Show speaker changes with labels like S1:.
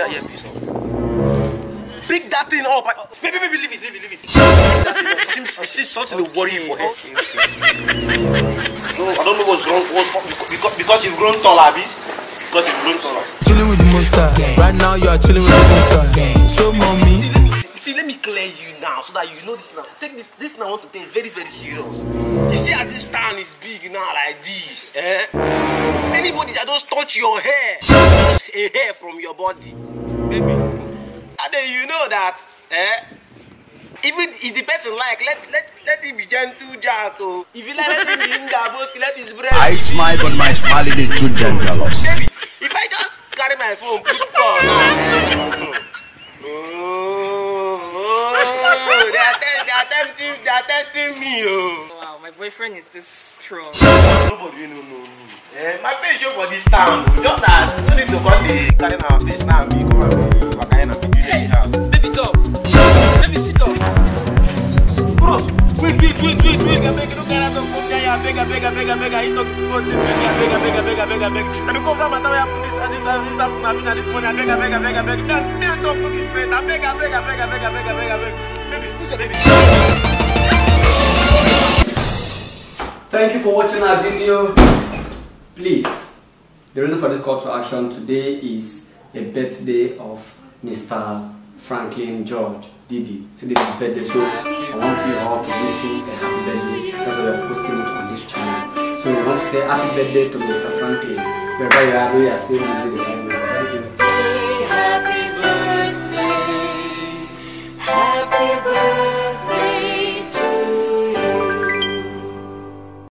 S1: that earpiece on. Pick that thing up. Baby, leave it. It seems something to worry you for her. No, I don't know what's wrong. Because you've grown taller, Abi. Because you've grown taller.
S2: Chilling with the monster. Right now you are chilling with the monster. So mommy.
S1: See, let me clear you now so that you know this now. Take this now I want to take is very, very serious. You see how this town is big now like this, eh? Anybody that don't touch your hair, a hair from your body, baby. And then you know that, eh? Even if the person like, let him be gentle, Jack. Oh. If you like, let him be in that boss, let his breath.
S3: I smile on my smiling in children jealous.
S1: Baby, if I just carry my phone, put call now. They are testing me. Oh.
S4: Wow, my boyfriend is this strong.
S1: Nobody know me. Eh, my face show for this town. Just that, no need to come the carry our face now. Me come and be
S4: Hey, baby talk. Baby sit up.
S1: Bros, wait. I beg, no carry out of phone. I beg. He's not good. I beg. Let me come from my tower. This afternoon. I've been at this morning. I beg. Me and talk to my friend. I beg. Baby, who's your baby?
S5: Thank you for watching our video. Please, the reason for this call to action today is a birthday of Mr. Franklin George Diddy. So this is his birthday, so I want you all to wish him a happy birthday. That's why we are posting it on this channel. So we want to say happy birthday to Mr. Franklin. Wherever you are saying this video.